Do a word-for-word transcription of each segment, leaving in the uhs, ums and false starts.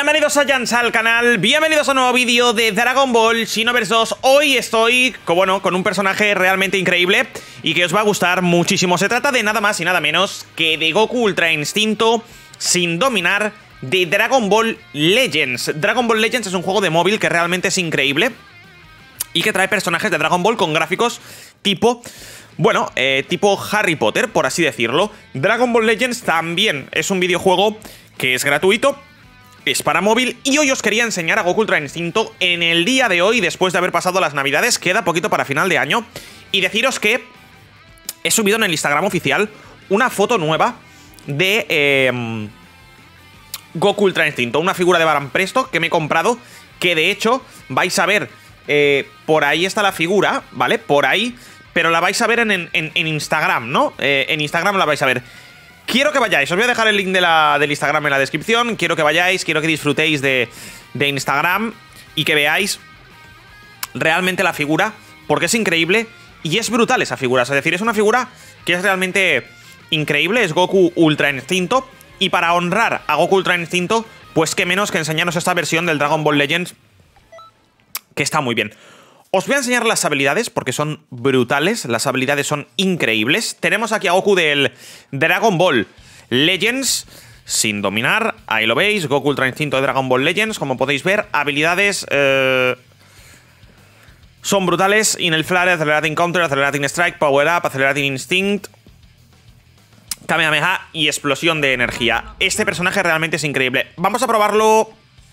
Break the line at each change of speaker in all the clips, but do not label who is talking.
Bienvenidos a Jans al canal, bienvenidos a un nuevo vídeo de Dragon Ball Xenoverse dos. Hoy estoy, bueno, con un personaje realmente increíble y que os va a gustar muchísimo. Se trata de nada más y nada menos que de Goku Ultra Instinto sin dominar de Dragon Ball Legends. Dragon Ball Legends es un juego de móvil que realmente es increíble y que trae personajes de Dragon Ball con gráficos tipo... Bueno, eh, tipo Harry Potter, por así decirlo. Dragon Ball Legends también es un videojuego que es gratuito, es para móvil, y hoy os quería enseñar a Goku Ultra Instinto en el día de hoy, después de haber pasado las navidades. Queda poquito para final de año. Y deciros que he subido en el Instagram oficial una foto nueva de eh, Goku Ultra Instinto, una figura de Baran Presto que me he comprado, que de hecho vais a ver, eh, por ahí está la figura, ¿vale? Por ahí... Pero la vais a ver en, en, en Instagram, ¿no? Eh, en Instagram la vais a ver. Quiero que vayáis, os voy a dejar el link de la, del Instagram en la descripción. Quiero que vayáis, quiero que disfrutéis de, de Instagram y que veáis realmente la figura, porque es increíble y es brutal esa figura. Es decir, es una figura que es realmente increíble, es Goku Ultra Instinto. Y para honrar a Goku Ultra Instinto, pues qué menos que enseñaros esta versión del Dragon Ball Legends, que está muy bien. Os voy a enseñar las habilidades porque son brutales, las habilidades son increíbles. Tenemos aquí a Goku del Dragon Ball Legends sin dominar, ahí lo veis, Goku Ultra Instinto de Dragon Ball Legends, como podéis ver, habilidades eh, son brutales. In el Flare, Accelerating Counter, Accelerating Strike, Power Up, Accelerating Instinct, Kamehameha y Explosión de Energía. Este personaje realmente es increíble. Vamos a probarlo,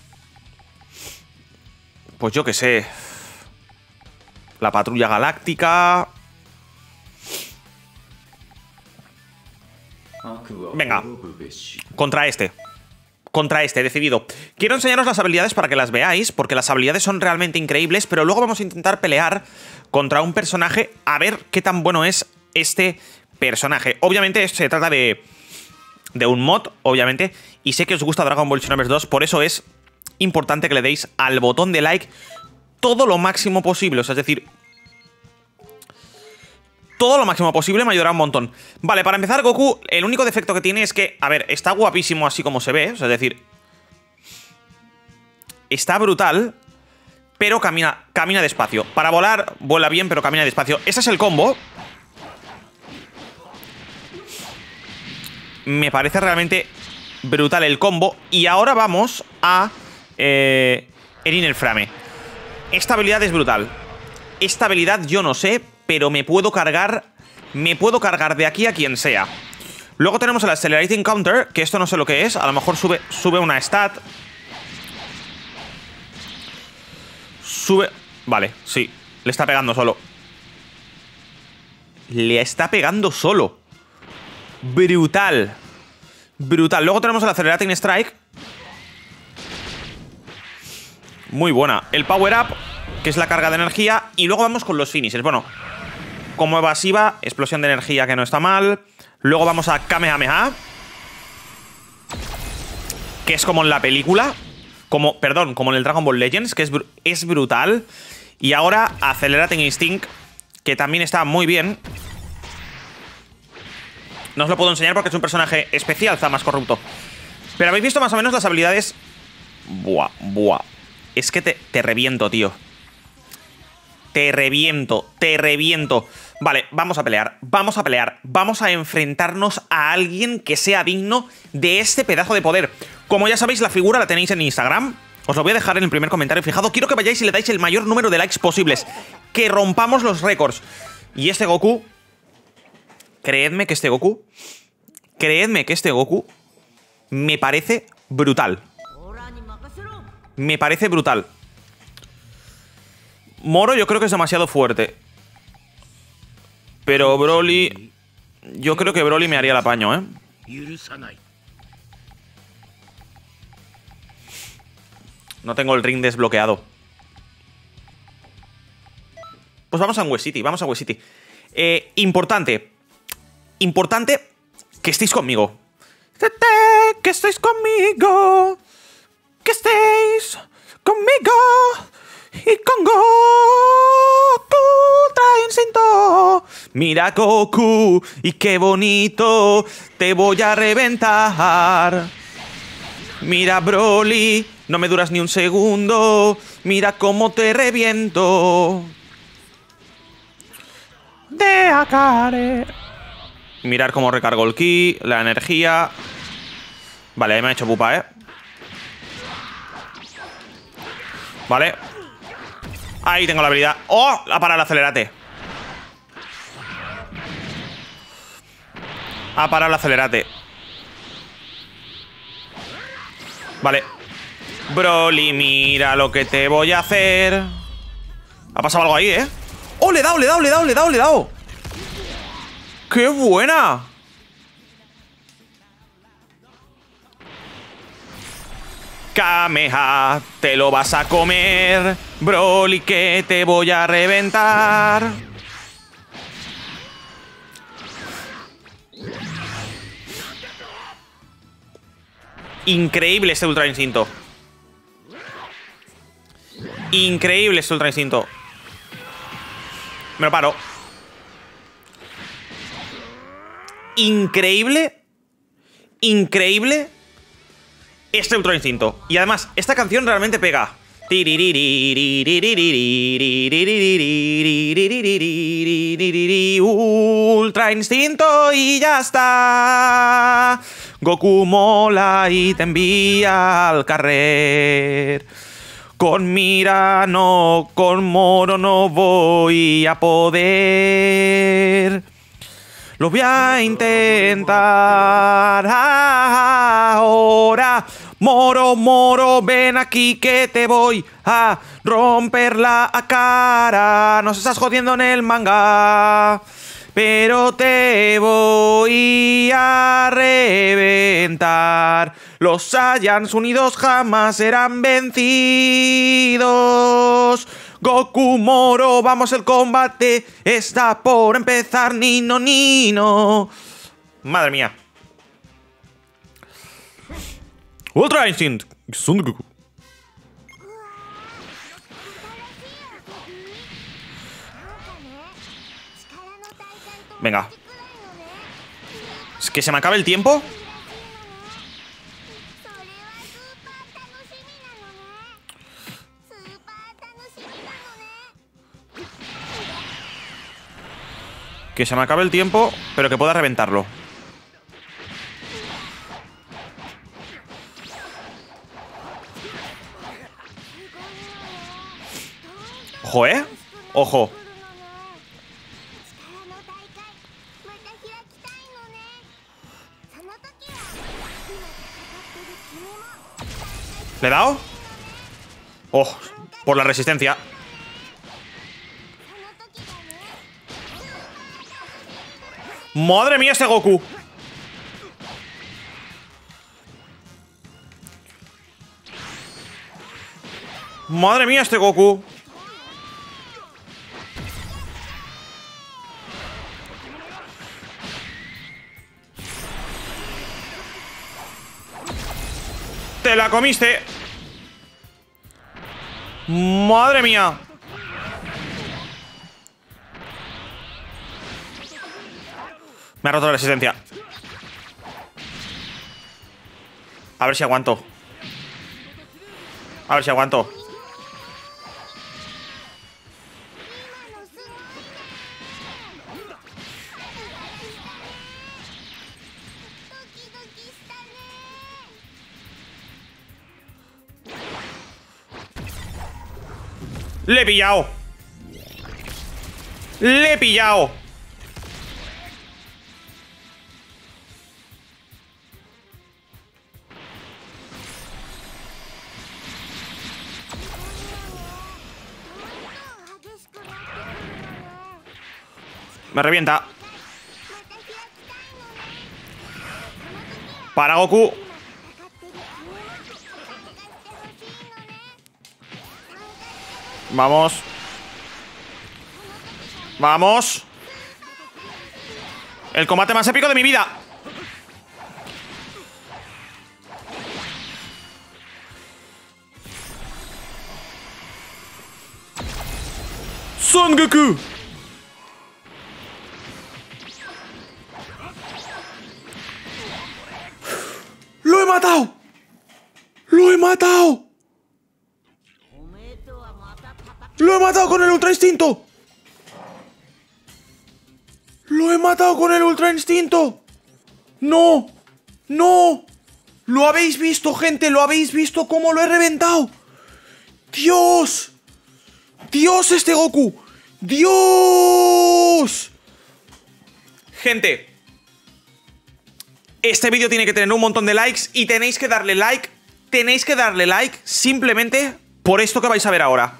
pues yo que sé... La Patrulla Galáctica. Venga, contra este Contra este, decidido. Quiero enseñaros las habilidades para que las veáis, porque las habilidades son realmente increíbles. Pero luego vamos a intentar pelear contra un personaje, a ver qué tan bueno es este personaje. Obviamente se trata de De un mod, obviamente. Y sé que os gusta Dragon Ball Xenoverse dos, por eso es importante que le deis al botón de like todo lo máximo posible, o sea, es decir, todo lo máximo posible me ayudará un montón. Vale, para empezar, Goku, el único defecto que tiene es que, a ver, está guapísimo así como se ve, o sea, es decir, está brutal, pero camina, camina despacio. Para volar, vuela bien, pero camina despacio. Ese es el combo. Me parece realmente brutal el combo. Y ahora vamos a eh, Erin el Frame. Esta habilidad es brutal. Esta habilidad yo no sé, pero me puedo cargar... Me puedo cargar de aquí a quien sea. Luego tenemos el Accelerating Counter, que esto no sé lo que es. A lo mejor sube, sube una stat. Sube... Vale, sí. Le está pegando solo. Le está pegando solo. Brutal. Brutal. Luego tenemos el Accelerating Strike. Muy buena. El Power Up, que es la carga de energía. Y luego vamos con los finishers. Bueno, como evasiva, explosión de energía, que no está mal. Luego vamos a Kamehameha, que es como en la película. Como, perdón, como en el Dragon Ball Legends, que es, br es brutal. Y ahora Accelerating Instinct, que también está muy bien. No os lo puedo enseñar porque es un personaje especial, está más corrupto. Pero habéis visto más o menos las habilidades. Buah, buah. Es que te, te reviento, tío. Te reviento, te reviento. Vale, vamos a pelear, vamos a pelear. Vamos a enfrentarnos a alguien que sea digno de este pedazo de poder. Como ya sabéis, la figura la tenéis en Instagram. Os lo voy a dejar en el primer comentario fijado. Quiero que vayáis y le dais el mayor número de likes posibles. Que rompamos los récords. Y este Goku... Creedme que este Goku... Creedme que este Goku... Me parece brutal. Me parece brutal. Moro yo creo que es demasiado fuerte. Pero Broly... Yo creo que Broly me haría el apaño, ¿eh? No tengo el ring desbloqueado. Pues vamos a West City, vamos a West City. Eh, importante. Importante que estéis conmigo. Que estéis conmigo. Que estéis conmigo y con Goku Ultra Instinto. Mira Goku y qué bonito, te voy a reventar. Mira, Broly, no me duras ni un segundo. Mira cómo te reviento. De Akare. Mirar cómo recargo el ki, la energía. Vale, ahí me ha hecho pupa, ¿eh? Vale. Ahí tengo la habilidad. ¡Oh! A parar el acelerate. A parar el acelerate. Vale. Broly, mira lo que te voy a hacer. Ha pasado algo ahí, ¿eh? ¡Oh! Le he dado, le he dado, le he dado, le he dado, le he dado. ¡Qué buena! Kameha, te lo vas a comer. Broly, que te voy a reventar. Increíble este Ultra Instinto. Increíble este Ultra Instinto. Me lo paro. Increíble. Increíble este Ultra Instinto. Y además, esta canción realmente pega. Ultra Instinto y ya está. Goku mola y te envía al carrer. Con Mira no, con Moro no voy a poder. Lo voy a intentar ahora. Moro, Moro, ven aquí que te voy a romper la cara. Nos estás jodiendo en el manga, pero te voy a reventar. Los Saiyans unidos jamás serán vencidos. Goku, Moro, vamos, el combate está por empezar. Nino, Nino. Madre mía. Ultra Instinct. Son Goku. Venga. Es que se me acaba el tiempo. Que se me acabe el tiempo, pero que pueda reventarlo. Ojo, ¿eh? Ojo. ¿Le he dado? Oh, por la resistencia. ¡Madre mía, este Goku! ¡Madre mía, este Goku! ¡Te la comiste! ¡Madre mía! Me ha roto la resistencia. A ver si aguanto. A ver si aguanto. Le he pillado. Le he pillado. Me revienta. Para Goku. Vamos. Vamos. El combate más épico de mi vida. Son Goku. ¡Lo he matado! matado! ¡Lo he matado con el Ultra Instinto! ¡Lo he matado con el Ultra Instinto! ¡No! ¡No! ¿Lo habéis visto, gente? ¿Lo habéis visto cómo lo he reventado? ¡Dios! ¡Dios, este Goku! ¡Dios! Gente, este vídeo tiene que tener un montón de likes y tenéis que darle like, tenéis que darle like simplemente por esto que vais a ver ahora.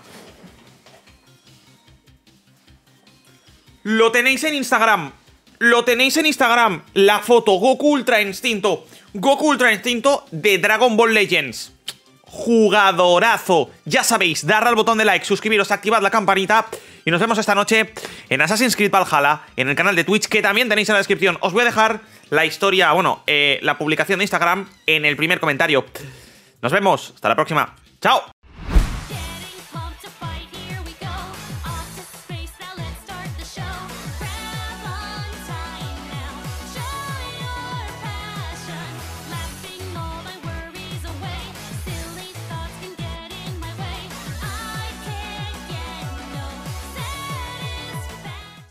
Lo tenéis en Instagram, lo tenéis en Instagram, la foto Goku Ultra Instinto, Goku Ultra Instinto de Dragon Ball Legends. Jugadorazo. Ya sabéis, darle al botón de like, suscribiros, activad la campanita y nos vemos esta noche en Assassin's Creed Valhalla, en el canal de Twitch, que también tenéis en la descripción. Os voy a dejar la historia, bueno, eh, la publicación de Instagram en el primer comentario. Nos vemos, hasta la próxima. ¡Chao!